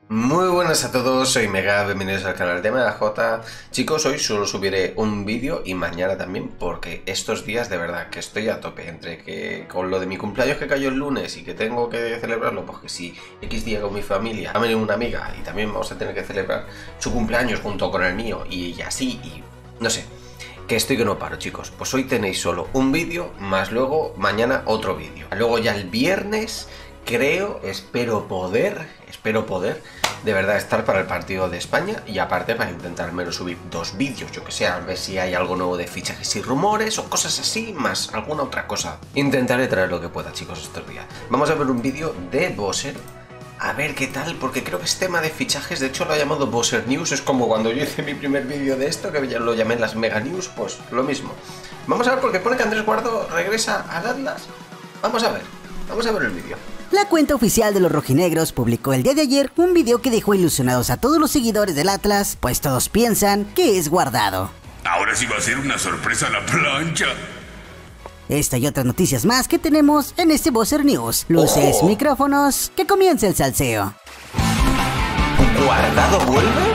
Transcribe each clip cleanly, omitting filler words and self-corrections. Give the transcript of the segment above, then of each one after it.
Muy buenas a todos, soy Mega, bienvenidos al canal de MegaJ. Chicos, hoy solo subiré un vídeo y mañana también, porque estos días de verdad que estoy a tope. Entre que con lo de mi cumpleaños que cayó el lunes y que tengo que celebrarlo, porque si X día con mi familia, ha venido una amiga y también vamos a tener que celebrar su cumpleaños junto con el mío y así, y no sé, que estoy que no paro, chicos. Pues hoy tenéis solo un vídeo, más luego mañana otro vídeo. Luego ya el viernes espero poder de verdad estar para el partido de España, y aparte para intentar al menos subir dos vídeos, yo que sé, a ver si hay algo nuevo de fichajes y rumores o cosas así, más alguna otra cosa. Intentaré traer lo que pueda, chicos, estos días. Vamos a ver un vídeo de Bowser, a ver qué tal, porque creo que es tema de fichajes. De hecho lo he llamado Bowser News, es como cuando yo hice mi primer vídeo de esto, que ya lo llamé las Mega News, pues lo mismo. Vamos a ver, porque pone que Andrés Guardado regresa al Atlas. Vamos a ver el vídeo. La cuenta oficial de los rojinegros publicó el día de ayer un video que dejó ilusionados a todos los seguidores del Atlas, pues todos piensan que es Guardado. Ahora sí va a ser una sorpresa la plancha. Esta y otras noticias más que tenemos en este Bowser News. Luces, micrófonos, que comience el salseo. ¿Guardado vuelve?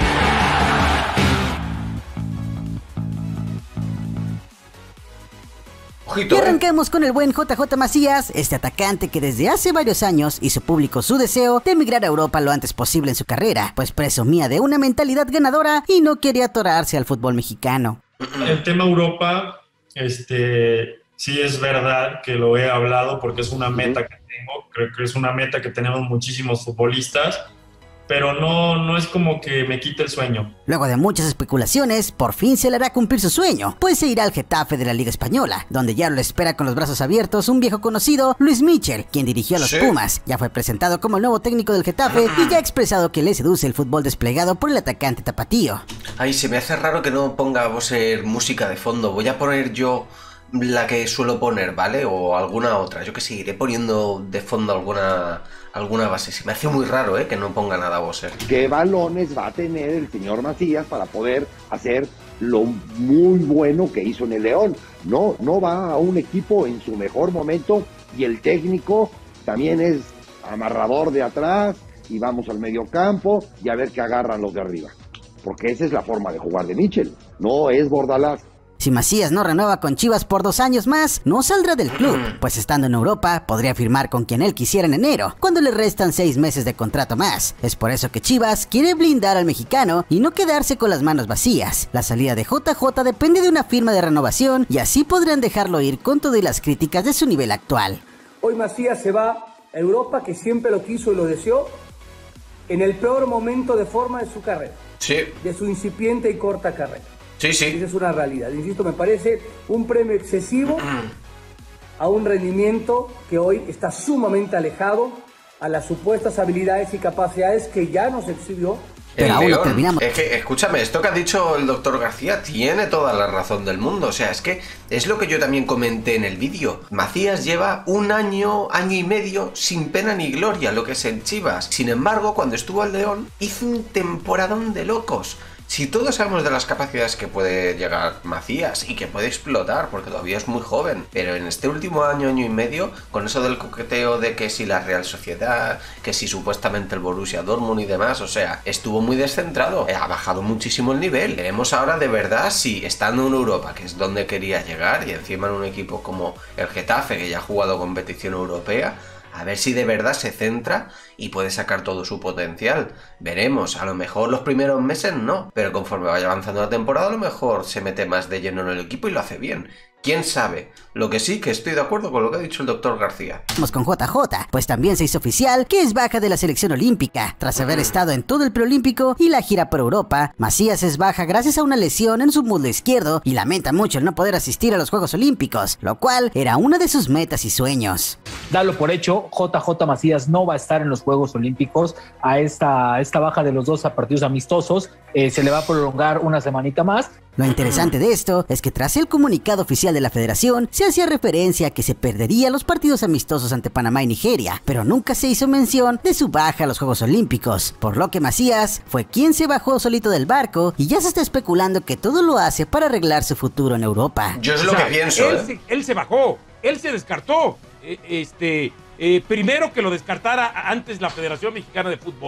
Y arrancamos con el buen JJ Macías, este atacante que desde hace varios años hizo público su deseo de emigrar a Europa lo antes posible en su carrera, pues presumía de una mentalidad ganadora y no quería atorarse al fútbol mexicano. El tema Europa, sí es verdad que lo he hablado porque es una meta que tengo, creo que es una meta que tenemos muchísimos futbolistas, pero no es como que me quite el sueño. Luego de muchas especulaciones, por fin se le hará cumplir su sueño, pues se irá al Getafe de la Liga Española, donde ya lo espera con los brazos abiertos un viejo conocido, Luis Michel, quien dirigió a los Pumas. Ya fue presentado como el nuevo técnico del Getafe y ya ha expresado que le seduce el fútbol desplegado por el atacante tapatío. Ay, se me hace raro que no ponga Bowser música de fondo. Voy a poner yo la que suelo poner, ¿vale? O alguna otra. Yo que sé, iré poniendo de fondo alguna base. Se me hace muy raro, que no ponga nada Bowser. ¿Qué balones va a tener el señor Macías para poder hacer lo muy bueno que hizo en el León? No va a un equipo en su mejor momento, y el técnico también es amarrador de atrás, y vamos al medio campo y a ver qué agarran los de arriba. Porque esa es la forma de jugar de Michel, no es Bordalás. Si Macías no renueva con Chivas por 2 años más, no saldrá del club, pues estando en Europa podría firmar con quien él quisiera en enero, cuando le restan 6 meses de contrato más. Es por eso que Chivas quiere blindar al mexicano y no quedarse con las manos vacías. La salida de JJ depende de una firma de renovación, y así podrán dejarlo ir con todas las críticas de su nivel actual. Hoy Macías se va a Europa, que siempre lo quiso y lo deseó, en el peor momento de forma de su carrera, de su incipiente y corta carrera. Sí. Esa es una realidad. Insisto, me parece un premio excesivo a un rendimiento que hoy está sumamente alejado a las supuestas habilidades y capacidades que ya nos exhibió. Pero aún no terminamos. Es que, escúchame, esto que ha dicho el doctor García tiene toda la razón del mundo. O sea, es que es lo que yo también comenté en el vídeo. Macías lleva un año y medio sin pena ni gloria, lo que es en Chivas. Sin embargo, cuando estuvo al León, hizo un temporadón de locos. Si todos sabemos de las capacidades que puede llegar Macías y que puede explotar, porque todavía es muy joven, pero en este último año y medio, con eso del coqueteo de que si la Real Sociedad, que si supuestamente el Borussia Dortmund y demás, o sea, estuvo muy descentrado, ha bajado muchísimo el nivel. Veremos ahora de verdad si, estando en Europa, que es donde quería llegar, y encima en un equipo como el Getafe, que ya ha jugado competición europea, a ver si de verdad se centra y puede sacar todo su potencial. Veremos, a lo mejor los primeros meses no, pero conforme vaya avanzando la temporada a lo mejor se mete más de lleno en el equipo y lo hace bien. ¿Quién sabe? Lo que sí que estoy de acuerdo con lo que ha dicho el doctor García. Vamos con JJ, pues también se hizo oficial que es baja de la selección olímpica. Tras haber estado en todo el preolímpico y la gira por Europa, Macías es baja gracias a una lesión en su muslo izquierdo y lamenta mucho el no poder asistir a los Juegos Olímpicos, lo cual era una de sus metas y sueños. Dalo por hecho, JJ Macías no va a estar en los Juegos Olímpicos. A esta baja de los 2 partidos amistosos se le va a prolongar una semanita más. Lo interesante de esto es que tras el comunicado oficial de la federación se hacía referencia a que se perdería los partidos amistosos ante Panamá y Nigeria, pero nunca se hizo mención de su baja a los Juegos Olímpicos, por lo que Macías fue quien se bajó solito del barco y ya se está especulando que todo lo hace para arreglar su futuro en Europa. Yo es lo que pienso, él se bajó, él se descartó. Primero que lo descartara antes la Federación Mexicana de Fútbol.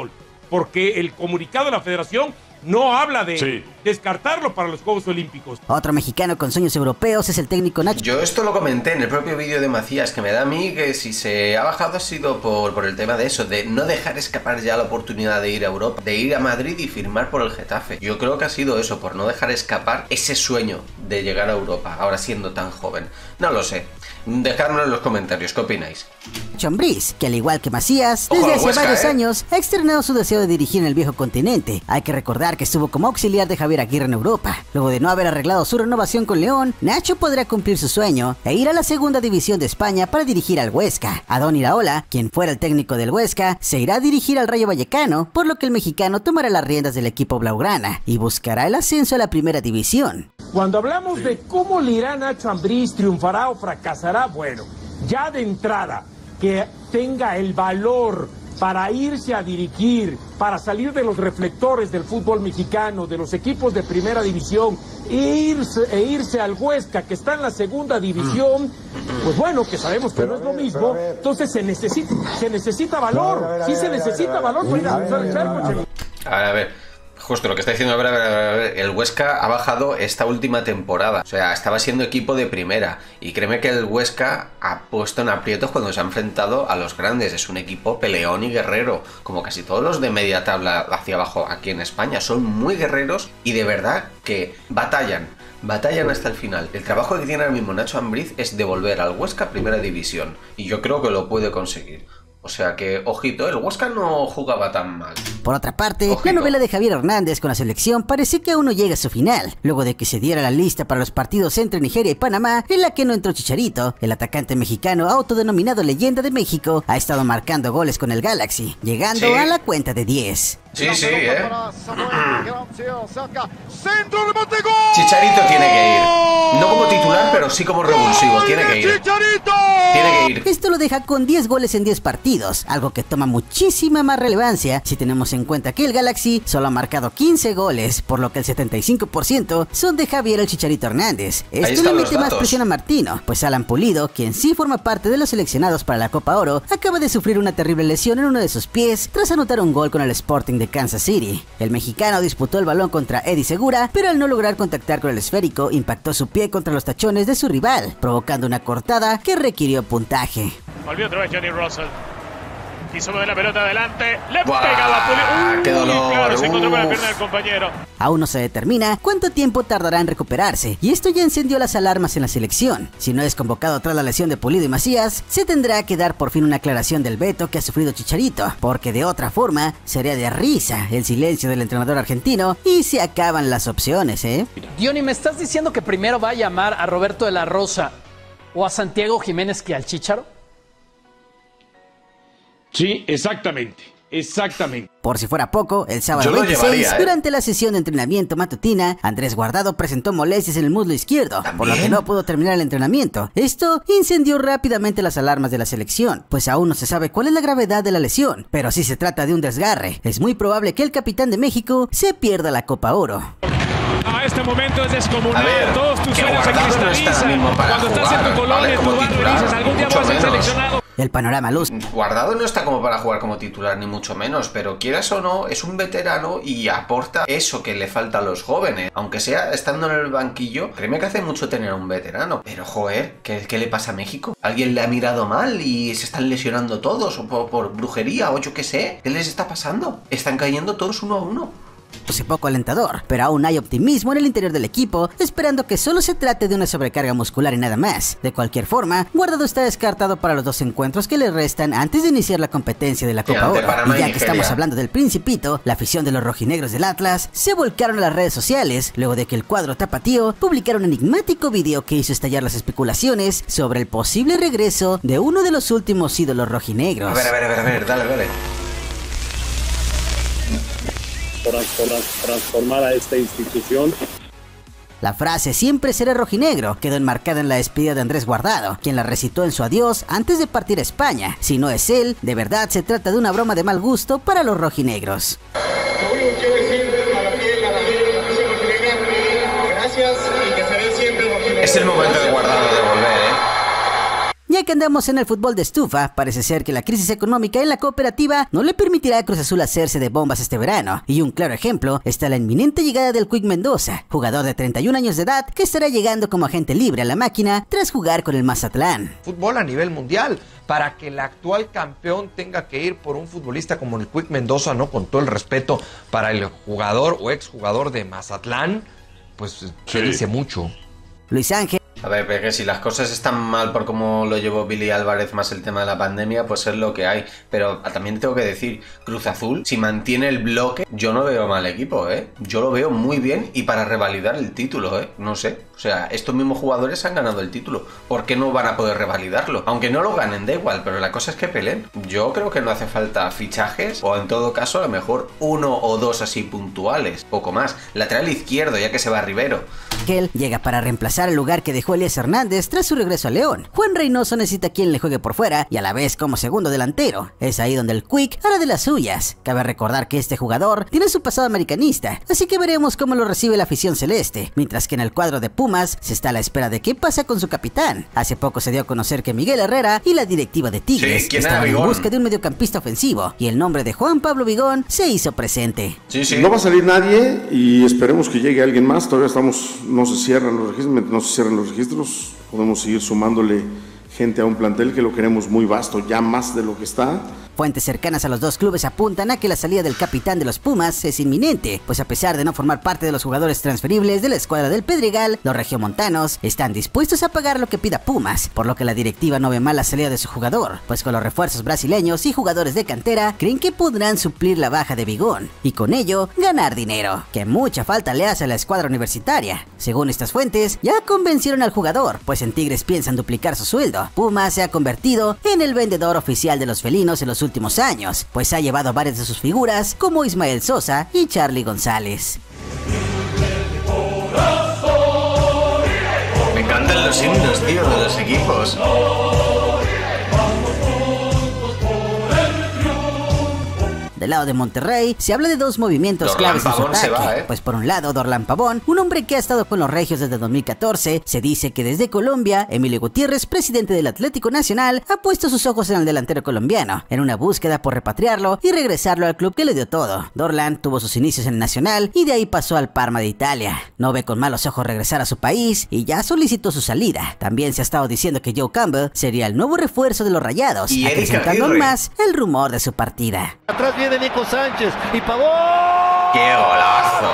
porque el comunicado de la federación no habla de descartarlo para los Juegos Olímpicos. Otro mexicano con sueños europeos es el técnico Nacho. Yo esto lo comenté en el propio vídeo de Macías, que me da a mí que si se ha bajado ha sido por el tema de eso, de no dejar escapar ya la oportunidad de ir a Europa, de ir a Madrid y firmar por el Getafe. Yo creo que ha sido eso, por no dejar escapar ese sueño de llegar a Europa, ahora siendo tan joven. No lo sé. Dejadmelo en los comentarios, ¿qué opináis? Nacho Ambriz, que al igual que Macías, desde hace varios años ha externado su deseo de dirigir en el viejo continente. Hay que recordar que estuvo como auxiliar de Javier Aguirre en Europa. Luego de no haber arreglado su renovación con León, Nacho podrá cumplir su sueño e ir a la segunda división de España para dirigir al Huesca. Adón Iraola, quien fuera el técnico del Huesca, se irá a dirigir al Rayo Vallecano, por lo que el mexicano tomará las riendas del equipo blaugrana y buscará el ascenso a la primera división. Cuando hablamos de cómo le irá Nacho Ambriz, triunfará o fracasará, bueno, ya de entrada, que tenga el valor para irse a dirigir, para salir de los reflectores del fútbol mexicano, de los equipos de primera división, e irse al Huesca, que está en la segunda división, pues bueno, que sabemos que no es lo mismo, entonces se necesita valor, sí se necesita valor para ir a charco. A ver. Justo lo que está diciendo, a ver, el Huesca ha bajado esta última temporada. O sea, estaba siendo equipo de primera. Y créeme que el Huesca ha puesto en aprietos cuando se ha enfrentado a los grandes. Es un equipo peleón y guerrero. Como casi todos los de media tabla hacia abajo aquí en España. Son muy guerreros y de verdad que batallan hasta el final. El trabajo que tiene ahora mismo Nacho Ambriz es devolver al Huesca a primera división. Y yo creo que lo puede conseguir. O sea que, ojito, el Huesca no jugaba tan mal. Por otra parte, la novela de Javier Hernández con la selección parece que aún no llega a su final, luego de que se diera la lista para los partidos entre Nigeria y Panamá, en la que no entró Chicharito. El atacante mexicano, autodenominado leyenda de México, ha estado marcando goles con el Galaxy, llegando a la cuenta de 10. Sí, Chicharito tiene que ir. No como titular, pero sí como revulsivo. Tiene que ir. Esto lo deja con 10 goles en 10 partidos, algo que toma muchísima más relevancia si tenemos en cuenta que el Galaxy solo ha marcado 15 goles, por lo que el 75% son de Javier el Chicharito Hernández. Esto le mete más presión a Martino, pues Alan Pulido, quien sí forma parte de los seleccionados para la Copa Oro, acaba de sufrir una terrible lesión en uno de sus pies tras anotar un gol con el Sporting de Kansas City. El mexicano disputó el balón contra Eddie Segura, pero al no lograr contactar con el esférico, impactó su pie contra los tachones de su rival, provocando una cortada que requirió puntaje. Volvió otra vez Johnny Russell. Quiso mover la pelota adelante. Le pegaba a Pulido. ¡Qué dolor! Claro, se encontró con la pierna del compañero. Aún no se determina cuánto tiempo tardará en recuperarse, y esto ya encendió las alarmas en la selección. Si no es convocado tras la lesión de Pulido y Macías, se tendrá que dar por fin una aclaración del veto que ha sufrido Chicharito, porque de otra forma sería de risa el silencio del entrenador argentino y se acaban las opciones, Diony, ¿me estás diciendo que primero va a llamar a Roberto de la Rosa o a Santiago Jiménez que al Chícharo? Sí, exactamente. Por si fuera poco, el sábado 26, durante la sesión de entrenamiento matutina, Andrés Guardado presentó molestias en el muslo izquierdo, por lo que no pudo terminar el entrenamiento. Esto incendió rápidamente las alarmas de la selección, pues aún no se sabe cuál es la gravedad de la lesión, pero si se trata de un desgarre, es muy probable que el capitán de México se pierda la Copa Oro. A este momento es descomunal. Todos tus sueños se cristalizan. Cuando estás en tu colonia, en tu barrio, dices, algún día voy a ser seleccionado. El panorama luz. Guardado no está como para jugar como titular, ni mucho menos, pero quieras o no, es un veterano y aporta eso que le falta a los jóvenes. Aunque sea estando en el banquillo, créeme que hace mucho tener a un veterano. Pero joder, ¿qué le pasa a México? ¿Alguien le ha mirado mal y se están lesionando todos? ¿O por brujería? ¿O yo qué sé? ¿Qué les está pasando? Están cayendo todos uno a uno. Es poco alentador, pero aún hay optimismo en el interior del equipo, esperando que solo se trate de una sobrecarga muscular y nada más. De cualquier forma, Guardado está descartado para los 2 encuentros que le restan antes de iniciar la competencia de la Copa Oro. Y ya que estamos hablando del Principito, la afición de los rojinegros del Atlas se volcaron a las redes sociales luego de que el cuadro tapatío publicara un enigmático video que hizo estallar las especulaciones sobre el posible regreso de uno de los últimos ídolos rojinegros. A ver, dale. Transformar a esta institución. La frase "siempre seré rojinegro" quedó enmarcada en la despedida de Andrés Guardado, quien la recitó en su adiós antes de partir a España. Si no es él, de verdad se trata de una broma de mal gusto para los rojinegros. Lo único que quiero decir a la afición rojinegra, gracias y que seré siempre rojinegro. Es el momento de Guardado de volver, Ya que andamos en el fútbol de estufa, parece ser que la crisis económica en la cooperativa no le permitirá a Cruz Azul hacerse de bombas este verano, y un claro ejemplo está la inminente llegada del Quick Mendoza, jugador de 31 años de edad que estará llegando como agente libre a la máquina tras jugar con el Mazatlán. Fútbol a nivel mundial, para que el actual campeón tenga que ir por un futbolista como el Quick Mendoza, ¿no? Con todo el respeto para el jugador o exjugador de Mazatlán, pues se dice mucho. Luis Ángel. A ver, pero que si las cosas están mal por cómo lo llevó Billy Álvarez más el tema de la pandemia, pues es lo que hay. Pero también tengo que decir, Cruz Azul, si mantiene el bloque, yo no veo mal equipo, ¿eh? Yo lo veo muy bien y para revalidar el título, ¿eh? No sé. O sea, estos mismos jugadores han ganado el título. ¿Por qué no van a poder revalidarlo? Aunque no lo ganen, da igual, pero la cosa es que peleen. Yo creo que no hace falta fichajes, o en todo caso, a lo mejor 1 o 2 así puntuales, poco más. Lateral izquierdo, ya que se va Rivero. Ángel llega para reemplazar el lugar que dejó Elías Hernández tras su regreso a León. Juan Reynoso necesita quien le juegue por fuera y a la vez como segundo delantero. Es ahí donde el Quick hará de las suyas. Cabe recordar que este jugador tiene su pasado americanista, así que veremos cómo lo recibe la afición celeste, mientras que en el cuadro de Pumas se está a la espera de qué pasa con su capitán. Hace poco se dio a conocer que Miguel Herrera y la directiva de Tigres estaban en busca de un mediocampista ofensivo, y el nombre de Juan Pablo Vigón se hizo presente. No va a salir nadie y esperemos que llegue alguien más. Todavía no se cierran los registros, podemos seguir sumándole gente a un plantel que lo queremos muy vasto, ya más de lo que está. Fuentes cercanas a los dos clubes apuntan a que la salida del capitán de los Pumas es inminente, pues a pesar de no formar parte de los jugadores transferibles de la escuadra del Pedregal, los regiomontanos están dispuestos a pagar lo que pida Pumas, por lo que la directiva no ve mal la salida de su jugador, pues con los refuerzos brasileños y jugadores de cantera creen que podrán suplir la baja de Vigón y con ello ganar dinero, que mucha falta le hace a la escuadra universitaria. Según estas fuentes, ya convencieron al jugador, pues en Tigres piensan duplicar su sueldo. Pumas se ha convertido en el vendedor oficial de los felinos en los últimos años, pues ha llevado varias de sus figuras como Ismael Sosa y Charly González. Me encantan los himnos, tío, de los equipos. Del lado de Monterrey, se habla de dos movimientos claves en su ataque. Pues por un lado, Dorlan Pavón, un hombre que ha estado con los regios desde 2014, se dice que desde Colombia, Emilio Gutiérrez, presidente del Atlético Nacional, ha puesto sus ojos en el delantero colombiano, en una búsqueda por repatriarlo y regresarlo al club que le dio todo. Dorlan tuvo sus inicios en el Nacional y de ahí pasó al Parma de Italia. No ve con malos ojos regresar a su país y ya solicitó su salida. También se ha estado diciendo que Joe Campbell sería el nuevo refuerzo de los Rayados, acrecentando aún más el rumor de su partida. Atrás viene Nico Sánchez y Pavón. ¡Qué golazo!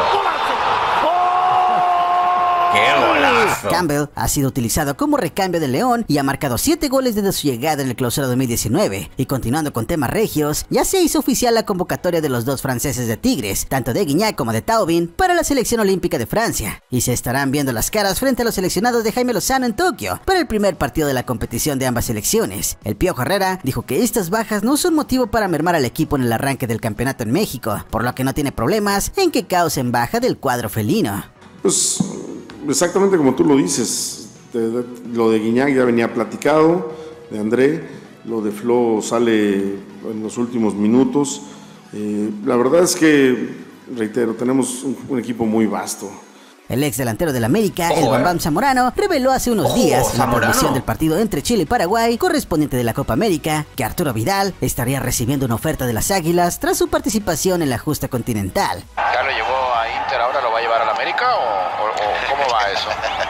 ¡Qué golazo! Campbell ha sido utilizado como recambio de León y ha marcado 7 goles desde su llegada en el Clausura 2019. Y continuando con temas regios, ya se hizo oficial la convocatoria de los dos franceses de Tigres, tanto de Guignac como de Taubin, para la selección olímpica de Francia. Y se estarán viendo las caras frente a los seleccionados de Jaime Lozano en Tokio, para el primer partido de la competición de ambas selecciones. El Piojo Herrera dijo que estas bajas no son motivo para mermar al equipo en el arranque del campeonato en México, por lo que no tiene problemas en que causen baja del cuadro felino. Pues exactamente como tú lo dices, lo de Guignac ya venía platicado, de André, lo de Flo sale en los últimos minutos. La verdad es que, reitero, tenemos un equipo muy vasto. El ex delantero del América, el Bambam Zamorano, reveló hace unos días en la transmisión del partido entre Chile y Paraguay, correspondiente de la Copa América, que Arturo Vidal estaría recibiendo una oferta de las Águilas tras su participación en la justa continental. ¿Ya lo llevó a Inter, ahora lo va a llevar a la América o cómo va eso?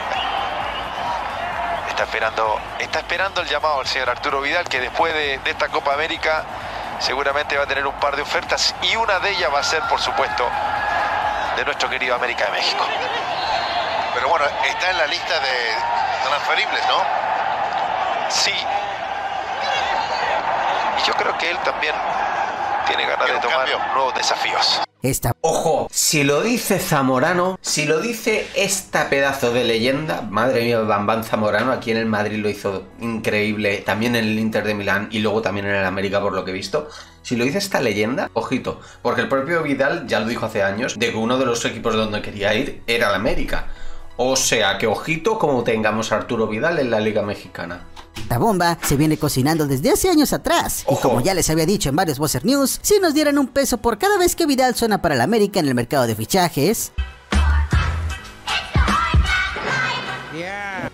Está esperando el llamado al señor Arturo Vidal, que después de esta Copa América seguramente va a tener un par de ofertas y una de ellas va a ser, por supuesto, de nuestro querido América de México. Pero bueno, está en la lista de transferibles, ¿no? Sí. Y yo creo que él también tiene ganas de tomar nuevos desafíos. Ojo, si lo dice Zamorano, si lo dice esta pedazo de leyenda, madre mía, Bambam Zamorano, aquí en el Madrid lo hizo increíble, también en el Inter de Milán y luego también en el América por lo que he visto. Si lo dice esta leyenda, ojito, porque el propio Vidal ya lo dijo hace años, de que uno de los equipos donde quería ir era el América. O sea que ojito como tengamos a Arturo Vidal en la Liga Mexicana. La bomba se viene cocinando desde hace años atrás. Y como ya les había dicho en varios Buzzer News, si nos dieran un peso por cada vez que Vidal suena para el América en el mercado de fichajes,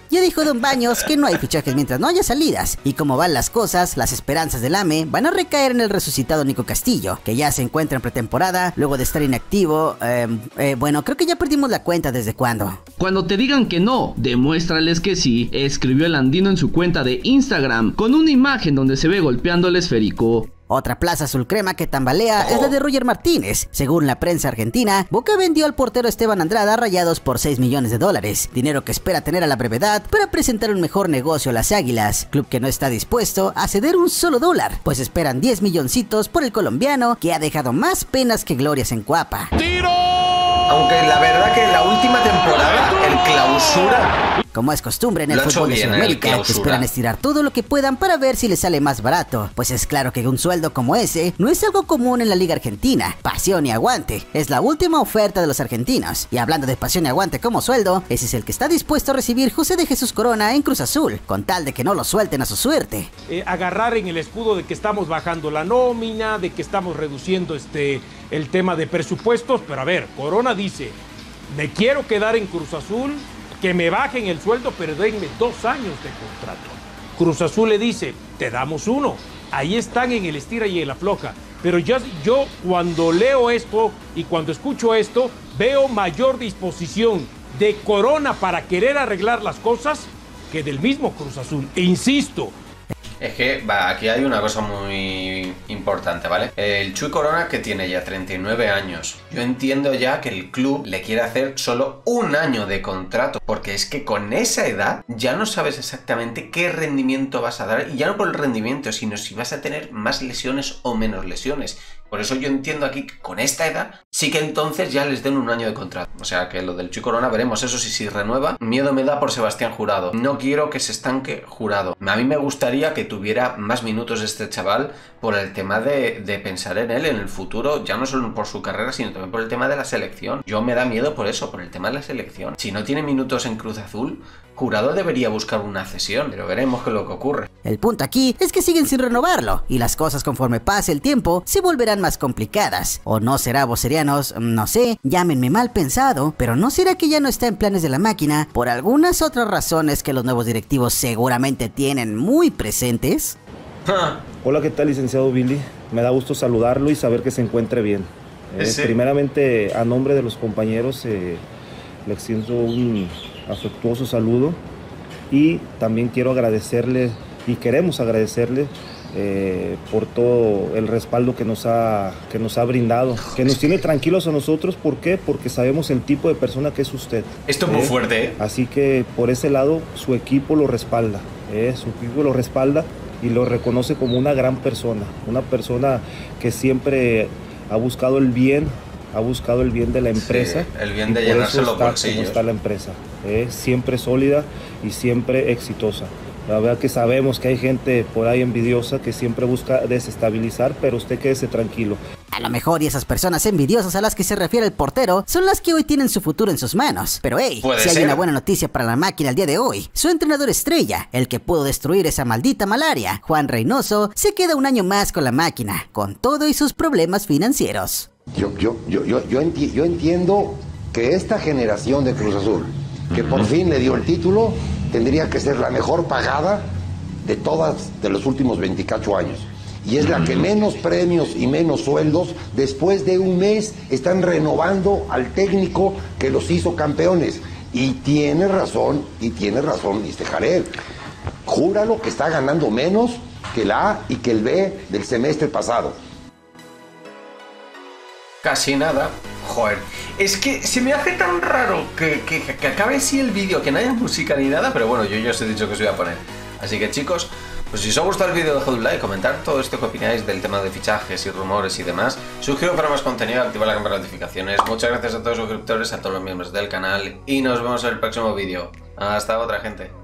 Ya dijo Don Baños que no hay fichajes mientras no haya salidas, y como van las cosas, las esperanzas del AME van a recaer en el resucitado Nico Castillo, que ya se encuentra en pretemporada luego de estar inactivo. Bueno, creo que ya perdimos la cuenta desde cuándo. Cuando te digan que no, demuéstrales que sí, escribió el andino en su cuenta de Instagram con una imagen donde se ve golpeando el esférico. Otra plaza azul crema que tambalea es la de Roger Martínez. Según la prensa argentina, Boca vendió al portero Esteban Andrada a Rayados por $6 millones, dinero que espera tener a la brevedad para presentar un mejor negocio a las Águilas, club que no está dispuesto a ceder un solo dólar, pues esperan 10 milloncitos por el colombiano que ha dejado más penas que glorias en Cuapa. ¡Tiro! Aunque la verdad que en la última temporada, el Clausura... Como es costumbre en el fútbol de Sudamérica, esperan estirar todo lo que puedan para ver si les sale más barato, pues es claro que un sueldo como ese no es algo común en la Liga Argentina. Pasión y aguante es la última oferta de los argentinos, y hablando de pasión y aguante como sueldo, ese es el que está dispuesto a recibir José de Jesús Corona en Cruz Azul, con tal de que no lo suelten a su suerte. Agarrar en el escudo de que estamos bajando la nómina, de que estamos reduciendo el tema de presupuestos, pero a ver, Corona dice, me quiero quedar en Cruz Azul, que me bajen el sueldo, pero denme 2 años de contrato. Cruz Azul le dice, te damos 1. Ahí están en el estira y en la afloja. Pero yo cuando leo esto y cuando escucho esto, veo mayor disposición de Corona para querer arreglar las cosas que del mismo Cruz Azul. E insisto, es que, aquí hay una cosa muy importante, ¿vale? El Chuy Corona, que tiene ya 39 años. Yo entiendo ya que el club le quiere hacer solo 1 año de contrato, porque es que con esa edad ya no sabes exactamente qué rendimiento vas a dar, y ya no por el rendimiento, sino si vas a tener más lesiones o menos lesiones. Por eso yo entiendo aquí que con esta edad sí que entonces ya les den 1 año de contrato. O sea que lo del Chuy Corona veremos. Eso sí, si renueva, miedo me da por Sebastián Jurado. No quiero que se estanque Jurado. A mí me gustaría que tuviera más minutos este chaval por el tema de pensar en él en el futuro, ya no solo por su carrera, sino también por el tema de la selección. Yo me da miedo por eso, por el tema de la selección. Si no tiene minutos en Cruz Azul, Jurado debería buscar una cesión, pero veremos qué es lo que ocurre. El punto aquí es que siguen sin renovarlo, y las cosas conforme pase el tiempo se volverán más complicadas. ¿O no será, vocerianos? No sé, llámenme mal pensado, pero ¿no será que ya no está en planes de la máquina por algunas otras razones que los nuevos directivos seguramente tienen muy presentes? Hola, ¿qué tal, licenciado Billy? Me da gusto saludarlo y saber que se encuentre bien. Sí. Primeramente, a nombre de los compañeros, le extiendo un afectuoso saludo, y también quiero agradecerle y queremos agradecerle por todo el respaldo que nos ha brindado, que nos tiene tranquilos a nosotros. ¿Por qué? Porque sabemos el tipo de persona que es usted. Esto es muy fuerte, ¿eh? Así que por ese lado su equipo lo respalda, su equipo lo respalda y lo reconoce como una gran persona, una persona que siempre ha buscado el bien de la empresa. Sí, el bien de llenarse los bolsillos. Como está la empresa, siempre sólida y siempre exitosa. La verdad que sabemos que hay gente por ahí envidiosa que siempre busca desestabilizar, pero usted quédese tranquilo. A lo mejor y esas personas envidiosas a las que se refiere el portero son las que hoy tienen su futuro en sus manos. Pero hey, si hay una buena noticia para la máquina el día de hoy, su entrenador estrella, el que pudo destruir esa maldita malaria, Juan Reynoso, se queda 1 año más con la máquina, con todo y sus problemas financieros. Yo entiendo que esta generación de Cruz Azul, que por fin le dio el título, tendría que ser la mejor pagada de todas de los últimos 28 años. Y es la que menos premios y menos sueldos, después de 1 mes, están renovando al técnico que los hizo campeones. Y tiene razón Jared. Júralo que está ganando menos que el A y que el B del semestre pasado. Casi nada. Joder, es que se me hace tan raro que acabe así el vídeo, que no haya música ni nada, pero bueno, yo ya os he dicho que os voy a poner. Así que chicos, pues si os ha gustado el vídeo, dejad un like, comentar todo esto que opináis del tema de fichajes y rumores y demás. Suscribiros para más contenido, activar la campana de notificaciones. Muchas gracias a todos los suscriptores, a todos los miembros del canal, y nos vemos en el próximo vídeo. Hasta otra, gente.